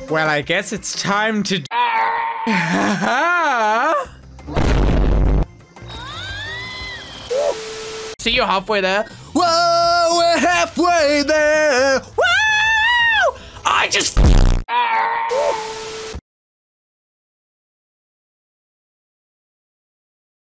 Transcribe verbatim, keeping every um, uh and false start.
Well, I guess it's time to... See you halfway there. Whoa, we're halfway there. Whoa! I just...